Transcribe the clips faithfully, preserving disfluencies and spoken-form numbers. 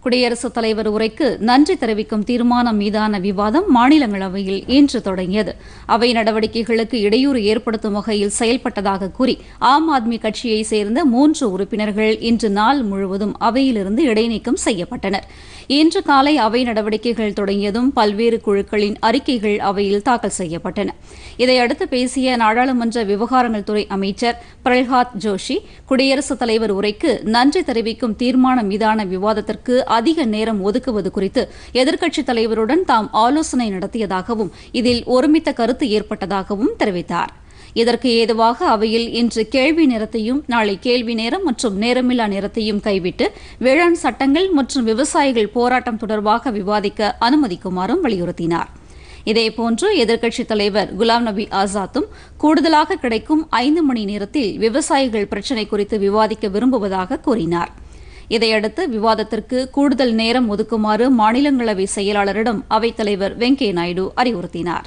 குடியரசுத் தலைவர் உரைக்கு நன்றி தெரிவிக்கும் தீர்மானம் மீதான விவாதம் மாநிலங்களவையில் இன்று தொடங்கியது. அவை நடவடிக்கைகளுக்கு இடையூறு ஏற்படுத்தும் வகையில் செயல்பட்டதாக கூறி ஆம் ஆத்மி கட்சியைச் சேர்ந்த மூன்று உறுப்பினர்கள் இன்று நாள் முழுவதும் அவையிலிருந்து இடைநீக்கம் செய்யப்பட்டனர். இன்று காலை அவை நடவடிக்கைகள் தொடங்கியதும் பல்வேறு குழுக்களின் அறிக்கைகள் அவையில் தாக்கல் செய்யப்பட்டன. இதையடுத்து பேசிய நாடாளுமன்ற விவகாரங்கள் துறை அமைச்சர் பிரல்ஹாத் ஜோஷி, குடியரசுத் தலைவர் உரைக்கு நன்றி தெரிவிக்கும் தீர்மானம் மீதான விவாதத்திற்கு அதிக நேரம் ஒதுக்குவது குறித்து எதிர்க்கட்சித் தலைவருடன் தாம் ஆலோசனை நடத்தியதாகவும் இதில் ஒருமித்த கருத்து ஏற்பட்டதாகவும் தெரிவித்தார். இதற்கு ஏதுவாக அவையில் இன்று கேள்வி நேரத்தையும் நாளை கேள்வி நேரம் மற்றும் நேரமில்லா நேரத்தையும் கைவிட்டு வேளாண் சட்டங்கள் மற்றும் விவசாயிகள் போராட்டம் தொடர்பாக விவாதிக்க அனுமதிக்குமாறும் வலியுறுத்தினார். இதேபோன்று எதிர்க்கட்சித் தலைவர் குலாம் நபி ஆசாத்தும் கூடுதலாக கிடைக்கும் ஐந்து மணி நேரத்தில் விவசாயிகள் பிரச்சினை குறித்து விவாதிக்க விரும்புவதாக கூறினார். இதையடுத்து விவாதத்திற்கு கூடுதல் நேரம் ஒதுக்குமாறு மாநிலங்களவை செயலாளரிடம் அவைத்தலைவர் வெங்கையா நாயுடு அறிவுறுத்தினார்.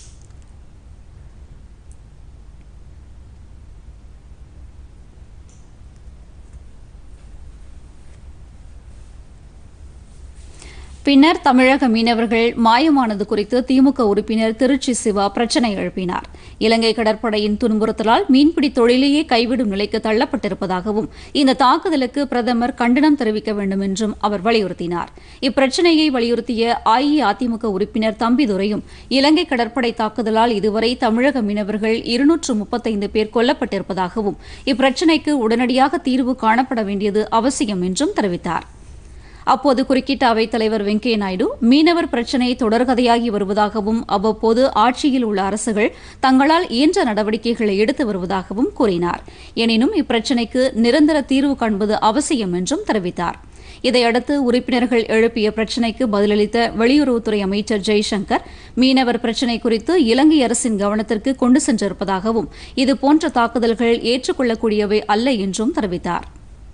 பின்னர் தமிழக மீனவர்கள் மாயமானது குறித்து திமுக உறுப்பினர் திருச்சி சிவா பிரச்சினை எழுப்பினார். இலங்கை கடற்படையின் துன்புறுத்தலால் மீன்பிடி தொழிலையே கைவிடும் நிலைக்கு தள்ளப்பட்டிருப்பதாகவும் இந்த தாக்குதலுக்கு பிரதமர் கண்டனம் தெரிவிக்க வேண்டும் என்றும் அவர் வலியுறுத்தினார். இப்பிரச்சினையை வலியுறுத்திய அஇஅதிமுக உறுப்பினர் தம்பிதுரையும் இலங்கை கடற்படை தாக்குதலால் இதுவரை தமிழக மீனவர்கள் இருநூற்று முப்பத்தைந்து பேர் கொல்லப்பட்டிருப்பதாகவும் இப்பிரச்சினைக்கு உடனடியாக தீர்வு காணப்பட வேண்டியது அவசியம் என்றும் தெரிவித்தார். அப்போது குறுக்கிட்ட அவைத்தலைவர் வெங்கையா நாயுடு மீனவர் பிரச்சினை தொடர்கதையாகி வருவதாகவும் அவ்வப்போது ஆட்சியில் உள்ள அரசுகள் தங்களால் இயன்ற நடவடிக்கைகளை எடுத்து வருவதாகவும் கூறினார். எனினும் இப்பிரச்சினைக்கு நிரந்தர தீர்வு காண்பது அவசியம் என்றும் தெரிவித்தார். இதையடுத்து உறுப்பினர்கள் எழுப்பிய பிரச்சினைக்கு பதிலளித்த வெளியுறவுத்துறை அமைச்சர் ஜெய்சங்கர் மீனவர் பிரச்சினை குறித்து இலங்கை அரசின் கவனத்திற்கு கொண்டு சென்றிருப்பதாகவும் இதுபோன்ற தாக்குதல்கள் ஏற்றுக்கொள்ளக்கூடியவை அல்ல என்றும் தெரிவித்தார்.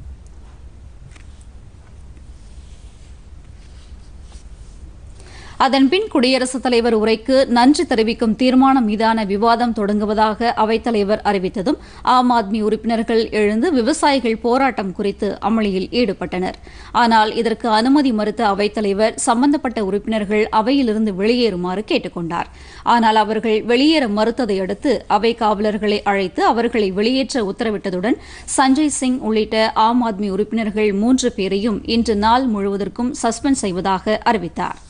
அதன்பின் குடியரசுத் தலைவர் உரைக்கு நன்றி தெரிவிக்கும் தீர்மானம் மீதான விவாதம் தொடங்குவதாக அவைத்தலைவர் அறிவித்ததும் ஆம் ஆத்மி உறுப்பினர்கள் எழுந்து விவசாயிகள் போராட்டம் குறித்து அமளியில் ஈடுபட்டனர். ஆனால் இதற்கு அனுமதி மறுத்த அவைத்தலைவர் சம்பந்தப்பட்ட உறுப்பினர்கள் அவையிலிருந்து வெளியேறுமாறு கேட்டுக் கொண்டார். ஆனால் அவர்கள் வெளியேற மறுத்ததை அடுத்து அவை காவலர்களை அழைத்து அவர்களை வெளியேற்ற உத்தரவிட்டதுடன் சஞ்சய் சிங் உள்ளிட்ட ஆம் ஆத்மி உறுப்பினர்கள் மூன்று பேரையும் இன்று நாள் முழுவதற்கும் சஸ்பெண்ட் செய்வதாக அறிவித்தார்.